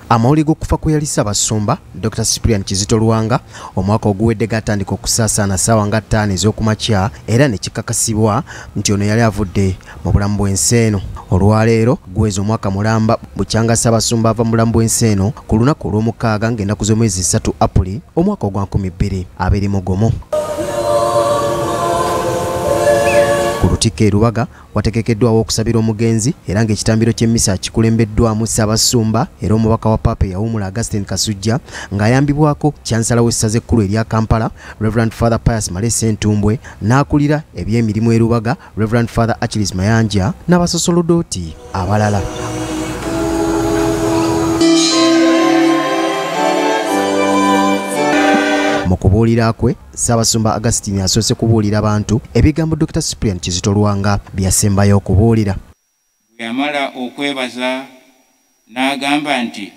Amawulire g'okufa kwe yali Ssaabasumba Dr. Cyprian Kizito Lwanga omwaka oguwedde gatandika okusaasaana ssaawa nga 5 ez'okumakya era ne kikakasibwa nti ono yali avudde mu bulamu bw'ensi eno. Olwaleero Guweze Omwaka Mulamba bukyanga Ssaabasumba ava mu bulamu bw'ensi eno ku lunaku olw'omukaaga ng'ennaku z'omwezi 3 Apuli omwaka ogwa 2021. Ku lutikko e Lubaga wategekeddwawo okusabira omugenzi era ng'ekitambiro ky'emmisa kikulembeddwamu Ssaabasumba era omubaka wa Papa eyawummula Augstine Kasujja ng'ayambibwako kyansala w'essaza ekkulu erya Kampala Reverend Father Pius Malese Ntumbwe n'akulira eby'emirimu e Lubaga Reverend Father Achilles Mayanja n'abasosolodooti abalala. Mu kubuulira kwe Ssaabasumba Augstine asoose kubuulira abantu ebigambo Dr. Cyprian Kizito Lwanga byasembayo okubuulira. Yamala okwebaza n'agamba nti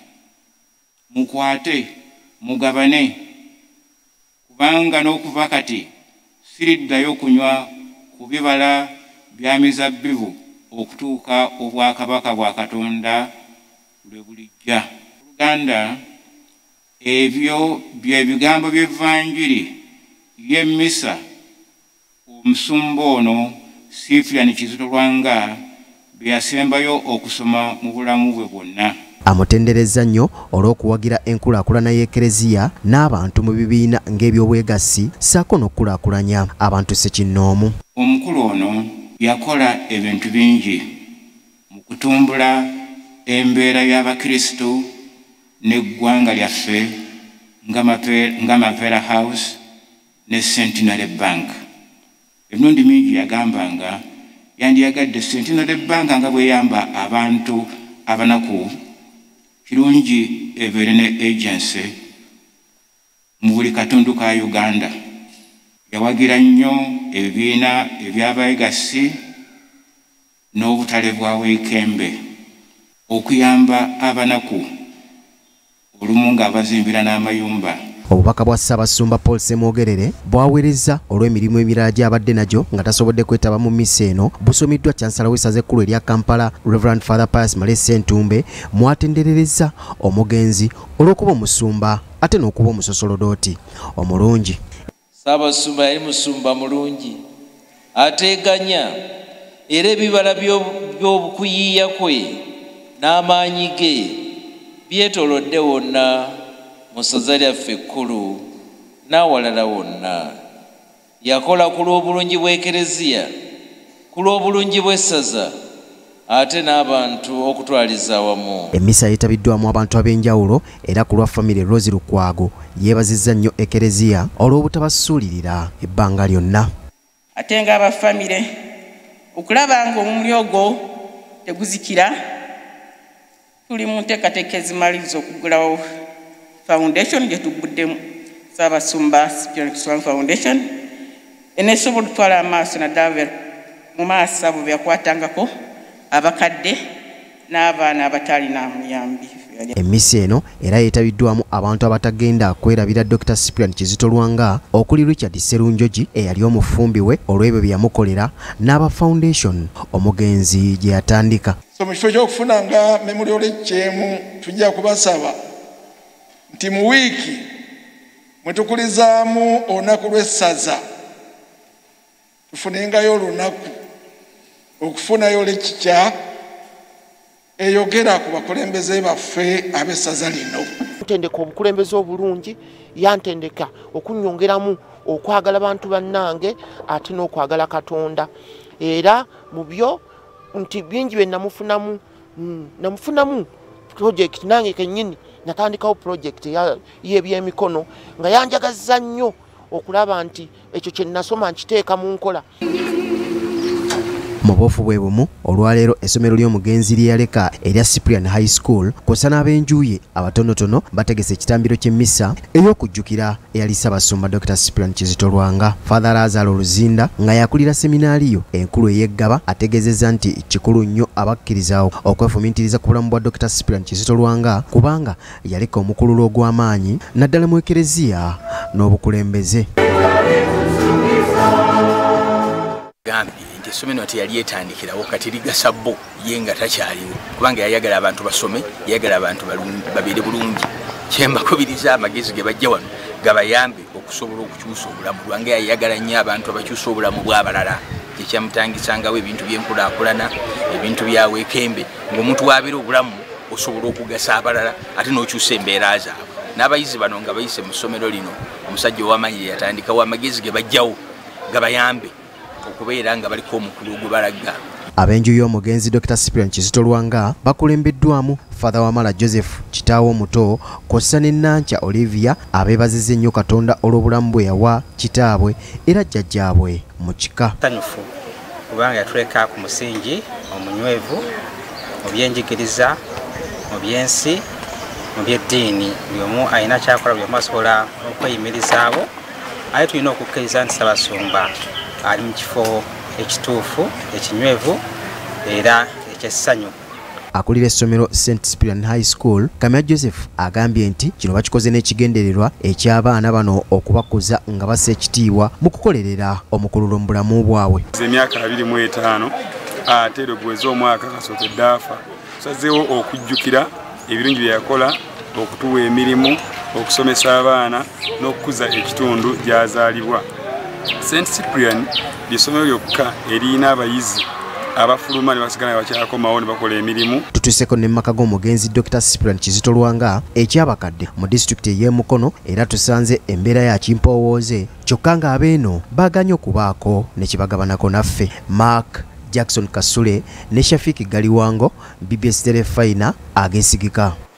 mukwate mugabane kubanga n'okuva kati siriddayo kunywa ku bibala bya mizabbibu okutuuka obwakabaka bwa Katonda lwe bulijja. Uganda ebyo bye bigambo by'evvanjiri y'emmisa omusumba ono Cyprian Kizito Lwanga bye yasembayo okusoma mu bulamu bwe bwonna. Amutenderezza nnyo olw'okuwagira enkulaakulana y'Ekereziya n'abantu mu bibiina ng'ebyobwegassi ssaako n'okukulaakulanya abantu ssekinnoomu. Omukulu ono yakola ebintu bingi mu kutumbula embeera y'Abakristo n'eggwanga lyaffe nga Mapera House ne Centenary Bank. Emirundi mingi yagambanga yandiyagadde Centenary Bank nga bweyamba abantu abanaku kirungi ebeere ne agency mu buli katundu ka Uganda. Yawagira nnyo ebibiina eby'abeegassi n'obutale bwa weekembe okuyamba abanaku olumu ng'abazimbira n'amayumba. Obubaka bwa Ssaabasumba Paul Semwogerere bwaweereza olw'emirimu emirala gy'abadde nagyo nga tasobodde kwetaba mu mmisa eno busomiddwa kyansala w'essaza ekkulu erya Kampala Reverend Father Pius Malese Ntumbwe mwatenderereza omugenzi olw'okuba omusumba ate n'okuba omusosolodooti omulungi. Ssaabasumba yali musumba mulungi ateeganya era ebibala by'obukuyiiya kwe n'amaanyi ge byetoolodde wonna mu ssaza lyaffe ekkulu n'awalala wonna. Yakola ku lw'obulungi bw'Ekereziya, ku lw'obulungi bw'essaza ate n'abantu okutwaliza awamu. Emmisa yeetabiddwamu abantu ab'enjawulo era ku lwa famire Rose Lukwago yeebazizza nnyo Ekereziya olw'obutabasuulirira ebbanga lyonna. Ate ng'abafamire okulaba ng'omumuli ogwo teguzikira tuli mu nteekateeka ezimaliriza okuggulawo foundation gye tugguddemu Ssaabasumba Cyprian Kizito Lwanga Foundation eneesobola okutwala amaaso naddala mu maaso abo byakwatangako abakadde n'abaana abataalina muyambi. Emmisa eno era yeetabiddwamu abantu abatagenda kwerabira Dr. Cyprian Kizito Lwanga okuli Richard Sserunjogi eyali omufumbi we olw'ebyo bye yamukolera n'aba foundation omugenzi gye yatandika. Mu kifo ky'okufuna nga memorial ejjeemu tujja kubasaba nti mu wiiki mwe tukulizaamu olunaku lw'essaza tufunengayo olunaku okufunayo lekikya eyogera ku bakulembeze baffe ab'essaza lino. Ntendeka obukulembeze obulungi yantendeka okunnyongeramu okwagala abantu bannange ate n'okwagala Katonda era mu byo nti bingi bye namufunamu project nange kennyini natandikawo project y'ebyemikono nga yanjagazza nnyo okulaba nti ekyo kye nasoma nkiteeka mu nkola. Mu bwofu bwe bumu olwaleero essomero ly'omugenzi lye yaleka erya Cyprian High School kw'ossa n'ab'enjuye abatonotono bategese ekitambiro ky'emmisa ey'okujjukira eyali Ssaabasumba Dr. Cyprian Kizito Lwanga. Father Lazaro Luzinda nga yakulira seminaariyo enkulu ey'eggaba ategeezezza nti kikulu nnyo abakkirizawo okwefumiitiriza ku bulamu bwa Dr. Cyprian Kizito Lwanga kubanga yaleka omukululo ogw'amaanyi naddala mu Ekereziya n'obukulembeze. essomero ati yali etandikirawo kati ligasa bo ye nga takyaliwo kubanga yayagala abantu basome yayagala abantu babeere bulungi kyembakubiriza amagezi ge bajja wano gabayambe okusobola okukyusa obulamu lwange yayagala nnyo abantu abakyusa obulamu bw'abalala kyekyamutangisangawo ebintu by'enkulaakulana ebintu byaweekembe ng'omuntu wabeera obulamu osobola okugasa abalala ate n'okyusa embeera zaabwe n'abayizi bano nga bayise mu ssomero lino omusajja ow'amanyi yatandikawo amagezi ge bajjawo gabayambe okubeera nga baliko omukulu gwe balaga. Ab'enju y'omugenzi Dr. Cyprian Kizito Lwanga bakulembeddwamu Father Wamala Joseph kitaawo omuto kw'ossa ne Nancha Olivia abeebazizza ennyo Katonda olw'obulamu bwe yawa kitaabwe era jjajjaabwe mu kika. Ssanyufu kubanga yatuleka ku musingi omunywevu mu byenjigiriza mu byensi mu byeddiini buli omu alina kyakola buli omu asobola okweyimirizaawo aye tulina okukkiriza nti Ssaabasumba ali mu kifo ekituufu ekinywevu era ekyessanyu. Akulira essomero St. Cyprian High School Kamya Joseph agambye nti kino bakikoze n'ekigendererwa eky'abaana bano okubakuza nga bassa ekitiibwa mu kukolerera omukululo mu bulamu bwabwe. Emyaka 25 ate Guweze omwaka kasookedde afa tusazeewo okujjukira ebirungi bye yakola okutuwa emirimu okusomesa abaana n'okukuza ekitundu gy'azaalibwa. St. Cyprian ly'essomero lyokka erina abayizi abafuluma ne basigala bakyakomawo ne bakola emirimu. Tutuuseko ne maka g'omugenzi Dr. Cyprian Kizito Lwanga ekyabakadde mu disitulikiti ey'Emukono era tusanze embeera ya kimpowooze kyokka ng'abeeno baaganye okubaako ne kibagabanako naffe. Mark Jackson Kasule ne Shafiki Galiwango, BBSKATI Ageesigika.